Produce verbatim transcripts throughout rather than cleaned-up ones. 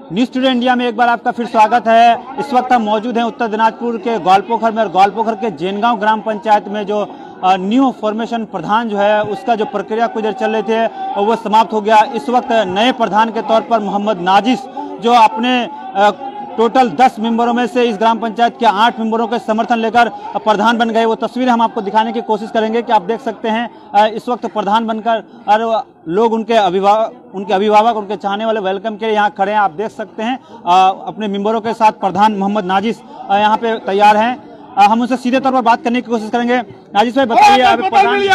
News today India में एक बार आपका फिर स्वागत है। इस वक्त हम मौजूद हैं उत्तर दिनाजपुर के ग्वालपोखर में और ग्वालपोखर के जैनगांव ग्राम पंचायत में जो न्यू फॉर्मेशन प्रधान जो है उसका जो प्रक्रिया कुछ देर चल रहे थे और वो समाप्त हो गया। इस वक्त नए प्रधान के तौर पर मोहम्मद नाजिस जो अपने टोटल दस मेंबरों में से इस ग्राम पंचायत के आठ मेंबरों के समर्थन लेकर प्रधान बन गए। वो तस्वीरें हम आपको दिखाने की कोशिश करेंगे कि आप देख सकते हैं इस वक्त प्रधान बनकर और लोग उनके अभिभावक उनके अभिभावक उनके चाहने वाले वेलकम के लिए यहाँ खड़े हैं। आप देख सकते हैं अपने मेंबरों के साथ प्रधान मोहम्मद नाजिस यहाँ पे तैयार हैं। हम उनसे सीधे तौर पर बात करने की कोशिश करेंगे। नाजिस भाई बताइए, अभी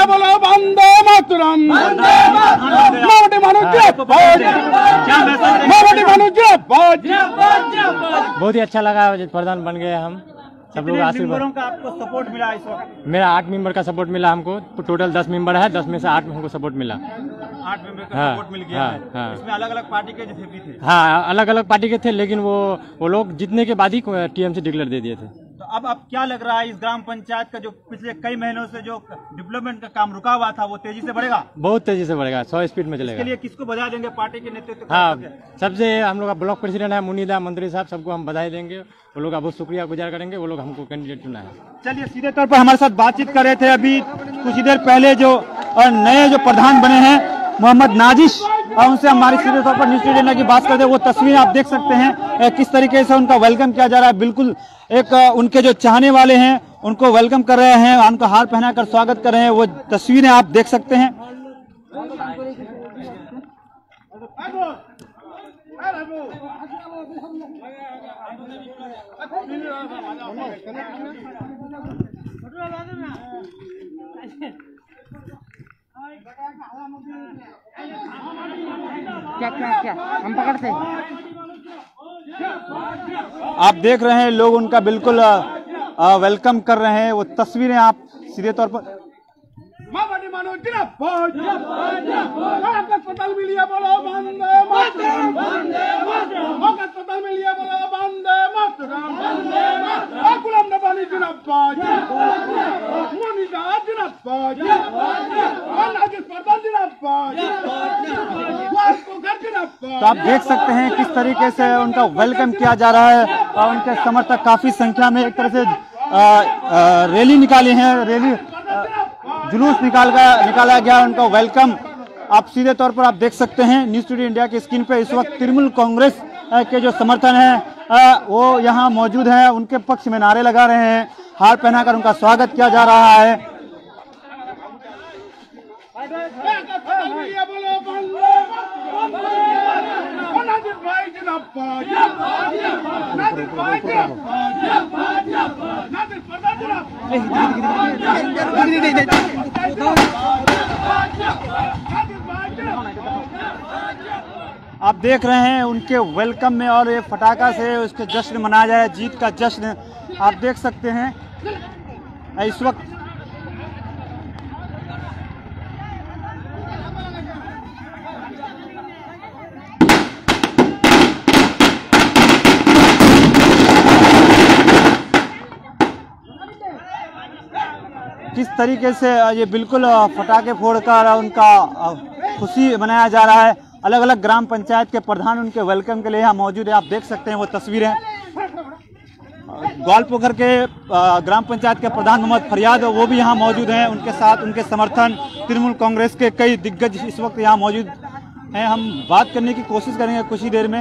बहुत ही अच्छा लगा प्रधान बन गए हम सब लोग। मेंबरों का आपको सपोर्ट मिला इस वक्त? मेरा आठ मेंबर का सपोर्ट मिला हमको। टोटल दस मेंबर है, दस में से आठ हमको सपोर्ट मिला। आठ मेंबर का हाँ, सपोर्ट मिल गया हाँ, है। हाँ। इसमें अलग अलग पार्टी के जो भी थे? हाँ, अलग अलग पार्टी के थे, लेकिन वो वो लोग जीतने के बाद ही टीएमसी डिक्लेयर दे दिए थे। तो अब अब क्या लग रहा है इस ग्राम पंचायत का जो पिछले कई महीनों से जो डेवलपमेंट का काम रुका हुआ था वो तेजी से बढ़ेगा? बहुत तेजी से बढ़ेगा, सौ स्पीड में चलेगा। इसके लिए किसको बधाई देंगे पार्टी के नेतृत्व? हाँ, सबसे हम लोग का ब्लॉक प्रेसिडेंट है मुनीदा मंत्री साहब, सबको हम बधाई देंगे। वो लोग का बहुत शुक्रिया गुजार करेंगे, वो लोग हमको कैंडिडेट चुना है। चलिए, सीधे तौर पर हमारे साथ बातचीत कर रहे थे अभी कुछ ही देर पहले जो और नए जो प्रधान बने हैं मोहम्मद नाजिस, और उनसे हमारी सीधे तौर पर न्यूज़ टुडे इंडिया की बात करते हैं। वो तस्वीरें आप देख सकते हैं किस तरीके से उनका वेलकम किया जा रहा है। बिल्कुल एक उनके जो चाहने वाले हैं उनको वेलकम कर रहे हैं, उनका हार पहनाकर स्वागत कर रहे हैं। वो तस्वीरें आप देख सकते हैं। क्या क्या क्या हम पकड़ते हैं। आप देख रहे हैं लोग उनका बिल्कुल आ, वेलकम कर रहे हैं। वो तस्वीरें आप सीधे तौर पर तो आप देख सकते हैं किस तरीके से उनका वेलकम किया जा रहा है और उनके समर्थक काफी संख्या में एक तरह से आ, आ, रैली निकाली है, रैली जुलूस निकाल कर निकाला गया उनका वेलकम। आप सीधे तौर पर आप देख सकते हैं न्यूज़ टुडे इंडिया की स्क्रीन पे इस वक्त तृणमूल कांग्रेस के जो समर्थन है वो यहाँ मौजूद हैं, उनके पक्ष में नारे लगा रहे हैं, हार पहनाकर उनका स्वागत किया जा रहा है। आप देख रहे हैं उनके वेलकम में और ये फटाका से उसके जश्न मनाया जा रहा है, जीत का जश्न आप देख सकते हैं इस वक्त। किस तरीके से ये बिल्कुल फटाके फोड़कर उनका खुशी मनाया जा रहा है। अलग अलग ग्राम पंचायत के प्रधान उनके वेलकम के लिए यहाँ मौजूद है। आप देख सकते हैं वो तस्वीरें। ग्वालपोखर के ग्राम पंचायत के प्रधान मोहम्मद फरियाद वो भी यहाँ मौजूद हैं, उनके साथ उनके समर्थन तृणमूल कांग्रेस के कई दिग्गज इस वक्त यहाँ मौजूद हैं। हम बात करने की कोशिश करेंगे कुछ ही देर में।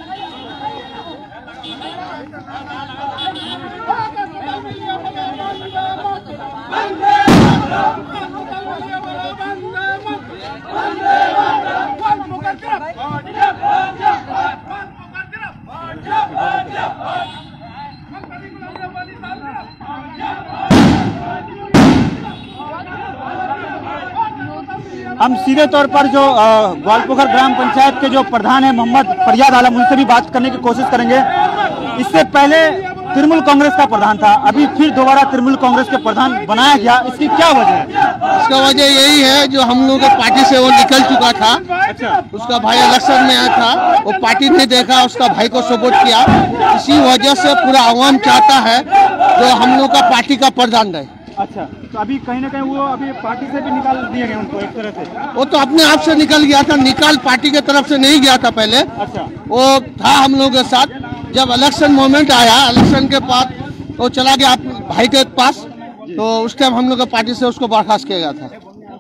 हम सीधे तौर पर जो ग्वालपोखर ग्राम पंचायत के जो प्रधान है मोहम्मद फरियाद आलम, उनसे भी बात करने की कोशिश करेंगे। इससे पहले तृणमूल कांग्रेस का प्रधान था, अभी फिर दोबारा तृणमूल कांग्रेस के प्रधान बनाया गया, इसकी क्या वजह है? इसका वजह यही है जो हम लोग के पार्टी से वो निकल चुका था। अच्छा। उसका भाई इलेक्शन में आया था, वो पार्टी नहीं देखा, उसका भाई को सपोर्ट किया। इसी वजह से पूरा आवाम चाहता है जो हम लोग का पार्टी का प्रधान रहे। अच्छा, तो अभी कहीं ना कहीं वो अभी पार्टी से भी निकाल दिए गए उनको एक तरह से। वो तो अपने आप से निकल गया था, निकाल पार्टी के तरफ से नहीं गया था पहले। अच्छा, वो था हम लोगों के साथ, जब इलेक्शन मोमेंट आया, इलेक्शन के बाद वो चला गया भाई के पास, तो उस टाइम हम लोग पार्टी से उसको बर्खास्त किया गया था।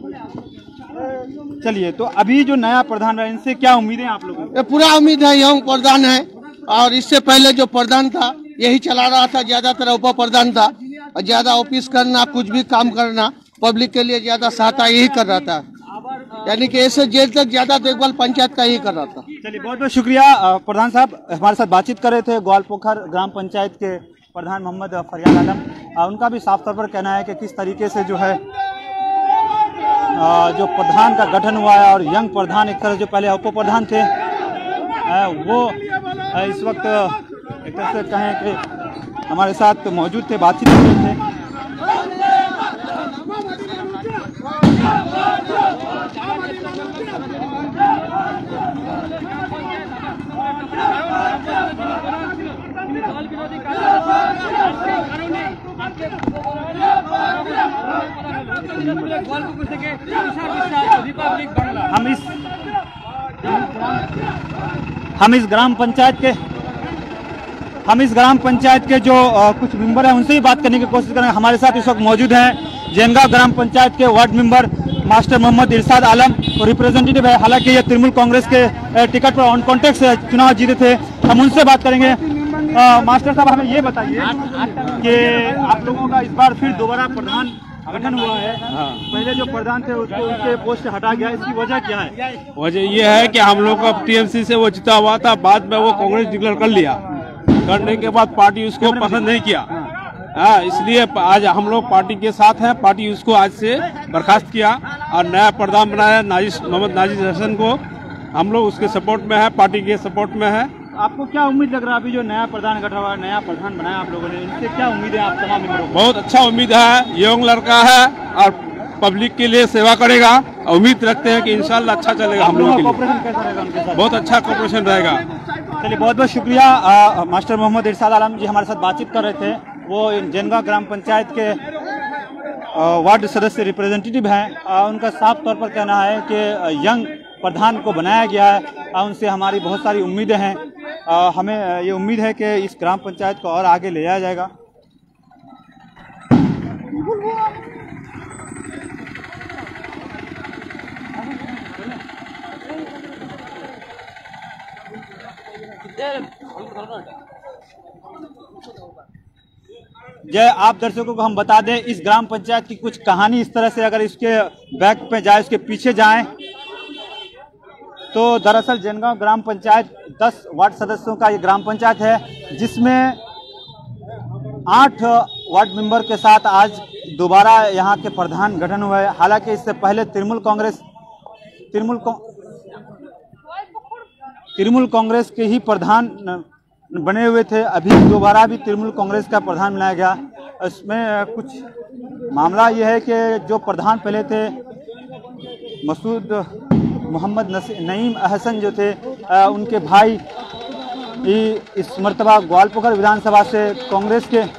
चलिए, तो अभी जो नया प्रधान है इनसे क्या उम्मीदें आप लोगों को? ये पूरा उम्मीद है, यंग प्रधान है, और इससे पहले जो प्रधान था यही चला रहा था, ज्यादातर उप प्रधान था, और ज्यादा ऑफिस करना, कुछ भी काम करना, पब्लिक के लिए ज्यादा सहायता यही कर रहा था, यानी कि ऐसे जेल तक ज्यादा देखभाल पंचायत का ही कर रहा था। चलिए, बहुत बहुत शुक्रिया। प्रधान साहब हमारे साथ बातचीत कर रहे थे ग्वालपोखर ग्राम पंचायत के प्रधान मोहम्मद फरियाद आलम। उनका भी साफ तौर पर कहना है कि किस तरीके से जो है जो प्रधान का गठन हुआ है, और यंग प्रधान एक तरह जो पहले उप प्रधान थे वो इस वक्त एक तरह से कहें कि हमारे साथ मौजूद थे, बातचीत कर रहे थे। हम इस हम इस ग्राम पंचायत के हम इस ग्राम पंचायत के जो आ, कुछ मेंबर हैं उनसे ही बात करने की कोशिश करेंगे। हमारे साथ इस वक्त मौजूद हैं जैनगांव ग्राम पंचायत के ward member master Mohammad Irshad Alam, और रिप्रेजेंटेटिव है, हालांकि ये तृणमूल कांग्रेस के टिकट पर ऑन कॉन्टेक्ट से चुनाव जीते थे। हम उनसे बात करेंगे। आ, मास्टर साहब, हमें ये बताइए कि आप लोगों का इस बार फिर दोबारा प्रधान गठन हुआ है। हाँ। पहले जो प्रधान थे उसको उनके पोस्ट से हटा गया, इसकी वजह क्या है? वजह ये है कि हम लोग का टीएमसी से वो जीता हुआ था, बाद में वो कांग्रेस डिक्लेयर कर लिया, करने के बाद पार्टी उसको पसंद नहीं किया। हाँ, इसलिए आज हम लोग पार्टी के साथ हैं। पार्टी उसको आज से बर्खास्त किया और नया प्रधान बनाया नाजिश मोहम्मद नाजिश हसन को। हम लोग उसके सपोर्ट में है, पार्टी के सपोर्ट में है। आपको क्या उम्मीद लग रहा है अभी जो नया प्रधान गठन हुआ, नया प्रधान बनाया आप लोगों ने, इनसे क्या उम्मीद है आप तमाम मेंबरों को? बहुत अच्छा उम्मीद है, यंग लड़का है और पब्लिक के लिए सेवा करेगा। उम्मीद रखते हैं कि इंशाल्लाह अच्छा चलेगा हम लोगों के लिए। कोऑपरेशन कैसा रहेगा उनके साथ? बहुत अच्छा कोऑपरेशन रहेगा। चलिए, बहुत बहुत शुक्रिया। आ, मास्टर मोहम्मद इरशाद आलम जी हमारे साथ बातचीत कर रहे थे। वो जैनगांव ग्राम पंचायत के आ, वार्ड सदस्य रिप्रेजेंटेटिव हैं। आ, उनका साफ तौर पर कहना है कि यंग प्रधान को बनाया गया है, आ, उनसे हमारी बहुत सारी उम्मीदें हैं। आ, हमें ये उम्मीद है कि इस ग्राम पंचायत को और आगे ले जाया जाएगा। जय आप दर्शकों को हम बता दें, इस ग्राम पंचायत की कुछ कहानी इस तरह से, अगर इसके बैक पे जाए, इसके पीछे जाएं, तो दरअसल जैनगांव ग्राम पंचायत दस वार्ड सदस्यों का ये ग्राम पंचायत है, जिसमें आठ वार्ड मेंबर के साथ आज दोबारा यहाँ के प्रधान गठन हुआ है। हालांकि इससे पहले तृणमूल कांग्रेस तृणमूल तृणमूल कांग्रेस के ही प्रधान बने हुए थे। अभी दोबारा भी तृणमूल कांग्रेस का प्रधान बनाया गया। इसमें कुछ मामला ये है कि जो प्रधान पहले थे मसूद मोहम्मद नईम अहसन जो थे, उनके भाई इस मर्तबा ग्वालपोखर विधानसभा से कांग्रेस के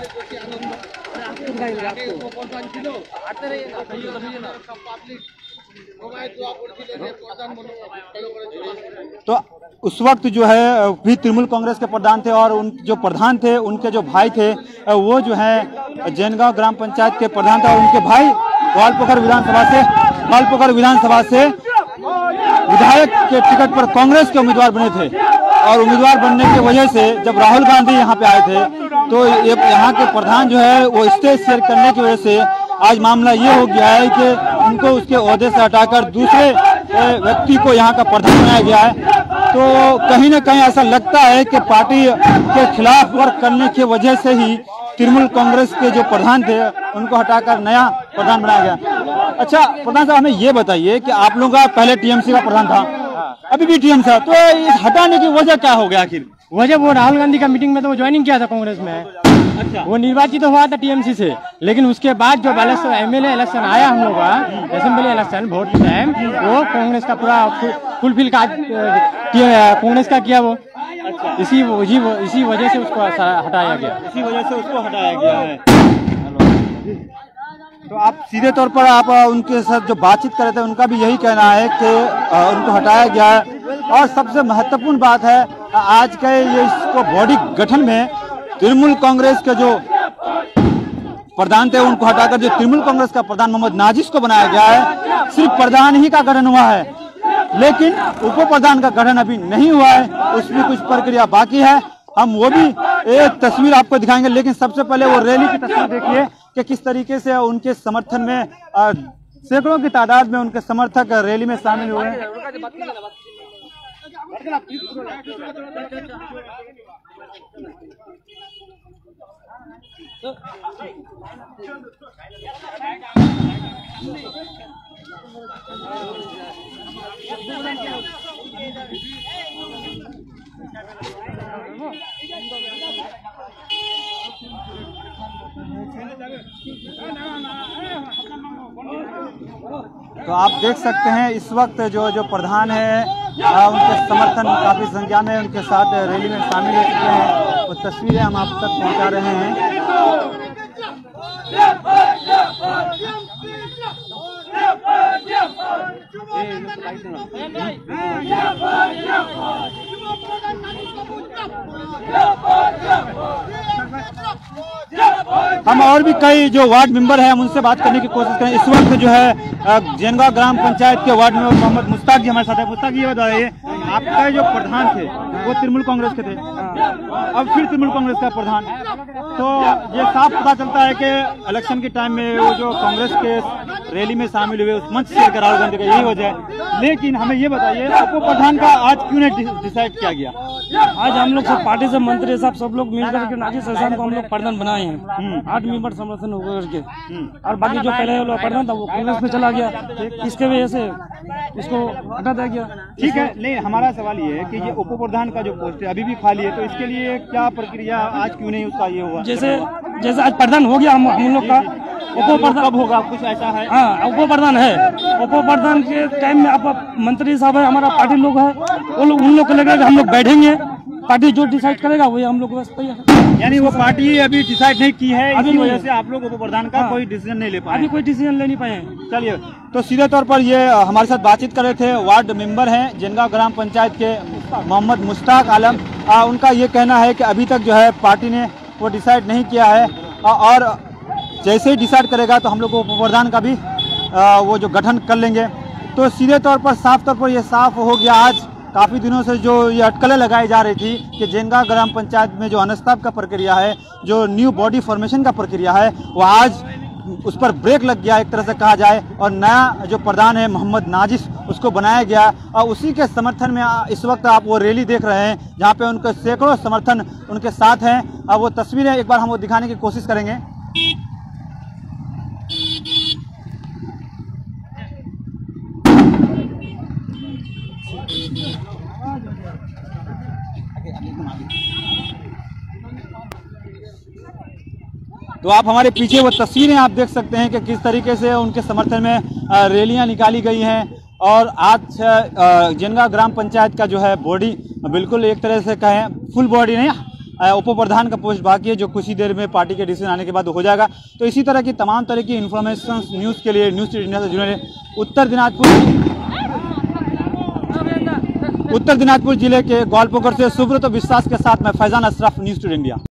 तो उस वक्त जो है भी तृणमूल कांग्रेस के प्रधान थे, और उन जो प्रधान थे उनके जो भाई थे वो जो है जैनगांव ग्राम पंचायत के प्रधान थे, और उनके भाई ग्वालपोखर विधानसभा से ग्वालपोखर विधानसभा से विधायक के टिकट पर कांग्रेस के उम्मीदवार बने थे। और उम्मीदवार बनने की वजह से जब राहुल गांधी यहाँ पे आए थे, तो यहाँ के प्रधान जो है वो स्टेज शेयर करने की वजह से आज मामला ये हो गया है कि उनको उसके ओहदे से हटाकर दूसरे व्यक्ति को यहाँ का प्रधान बनाया गया है। तो कहीं ना कहीं ऐसा लगता है कि पार्टी के खिलाफ वर्क करने की वजह से ही तृणमूल कांग्रेस के जो प्रधान थे उनको हटाकर नया प्रधान बनाया गया। अच्छा प्रधान साहब, हमें ये बताइए कि आप लोगों का पहले टीएमसी का प्रधान था, अभी भी टीएमसी था, तो इस हटाने की वजह क्या हो गया आखिर? वजह वो राहुल गांधी का मीटिंग में तो वो ज्वाइनिंग किया था कांग्रेस में। अच्छा, वो निर्वाचित तो हुआ था टीएमसी से, लेकिन उसके बाद जो इलेक्शन एमएलए इलेक्शन आया हम लोग का असेंबली इलेक्शन वोट के टाइम, वो कांग्रेस का पूरा फुलफिल का कांग्रेस का किया वो। अच्छा, इसी इसी वजह से उसको हटाया गया। इसी वजह से उसको हटाया गया है। तो आप सीधे तौर पर आप अ, उनके साथ जो बातचीत कर रहे थे उनका भी यही कहना है कि अ, उनको हटाया गया है। और सबसे महत्वपूर्ण बात है आज के ये इसको बॉडी गठन में तृणमूल कांग्रेस के जो प्रधान थे उनको हटाकर जो तृणमूल कांग्रेस का प्रधान मोहम्मद नाजिस को बनाया गया है। सिर्फ प्रधान ही का गठन हुआ है, लेकिन उप प्रधान का गठन अभी नहीं हुआ है, उसमें कुछ प्रक्रिया बाकी है। हम वो भी एक तस्वीर आपको दिखाएंगे, लेकिन सबसे पहले वो रैली की तस्वीर देखिए कि किस तरीके से उनके समर्थन में अ, सैकड़ों की तादाद में उनके समर्थक रैली में शामिल हुए हैं। तो आप देख सकते हैं इस वक्त जो जो प्रधान है आ, उनके समर्थन काफी संख्या में उनके साथ रैली में शामिल हो चुके हैं। वो तस्वीरें हम आप तक पहुंचा रहे हैं। हम और भी कई जो वार्ड मेंबर हैं हम उनसे बात करने की कोशिश करें। इस वक्त जो है जैनगांव ग्राम पंचायत के वार्ड मेंबर मोहम्मद मुश्ताक जी हमारे साथ है। मुश्ताक जी ये बताइए, आपका जो प्रधान थे वो तृणमूल कांग्रेस के थे, अब फिर तृणमूल कांग्रेस का प्रधान, तो ये साफ पता चलता है कि इलेक्शन के टाइम में वो जो कांग्रेस के रैली में शामिल हुए उस मंच से राहुल गांधी का यही वजह है। लेकिन हमें ये बताइए उप प्रधान का आज क्यों नहीं डिसाइड किया गया? आज हम लोग सब पार्टी से मंत्री साहब सब लोग मिलकर के नाजिस हसन को हम लोग प्रधान बनाए हैं। आठ मेंबर समर्थन हो करके, और बाकी जो पहले वाला प्रधान था वो कांग्रेस में चला गया, इसके वजह से इसको हटा दिया गया। ठीक है, नहीं हमारा सवाल ये है कि ये उप प्रधान का जो पोस्ट है अभी भी खाली है, तो इसके लिए क्या प्रक्रिया आज क्यों नहीं उसका ये हुआ? जैसे जैसे आज प्रधान हो गया हम हम लोग का, उप प्रधान कब होगा कुछ ऐसा है? हाँ उप प्रधान है, उप प्रधान के टाइम में आप मंत्री साहब है, हमारा पार्टी लोग है, वो लोग उन लोग को लेकर हम लोग बैठेंगे, पार्टी जो डिसाइड करेगा वही हम लोग बस तैयार। यानी वो पार्टी अभी डिसाइड नहीं की है, इसी वजह से आप लोग उप प्रधान का हाँ। कोई डिसीजन नहीं ले पाए? अभी कोई डिसीजन ले नहीं पाए। चलिए, तो सीधे तौर पर ये हमारे साथ बातचीत कर रहे थे वार्ड मेंबर हैं जैनगांव ग्राम पंचायत के मोहम्मद मुश्ताक आलम। आ, उनका ये कहना है कि अभी तक जो है पार्टी ने वो डिसाइड नहीं किया है, आ, और जैसे ही डिसाइड करेगा तो हम लोग को उप प्रधान का भी आ, वो जो गठन कर लेंगे। तो सीधे तौर पर साफ तौर पर ये साफ हो गया, आज काफ़ी दिनों से जो ये अटकलें लगाई जा रही थी कि जैनगांव ग्राम पंचायत में जो अनस्ताब का प्रक्रिया है, जो न्यू बॉडी फॉर्मेशन का प्रक्रिया है, वो आज उस पर ब्रेक लग गया एक तरह से कहा जाए, और नया जो प्रधान है मोहम्मद नाजिस उसको बनाया गया। और उसी के समर्थन में इस वक्त आप वो रैली देख रहे हैं जहाँ पे उनके सैकड़ों समर्थन उनके साथ हैं। अब वो तस्वीरें एक बार हम वो दिखाने की कोशिश करेंगे। तो आप हमारे पीछे वो तस्वीरें आप देख सकते हैं कि किस तरीके से उनके समर्थन में रैलियां निकाली गई हैं। और आज जैनगांव ग्राम पंचायत का जो है बॉडी बिल्कुल एक तरह से कहें फुल बॉडी नहीं, उप प्रधान का पोस्ट बाकी है जो कुछ ही देर में पार्टी के डिसीजन आने के बाद हो जाएगा। तो इसी तरह की तमाम तरह की इन्फॉर्मेशन न्यूज़ के लिए न्यूज़ इंडिया से जुड़े उत्तर दिनाजपुर उत्तर दिनाजपुर जिले के ग्वालपोखर से सुब्रत विश्वास के साथ मैं फैजान अशरफ, न्यूज़ इंडिया।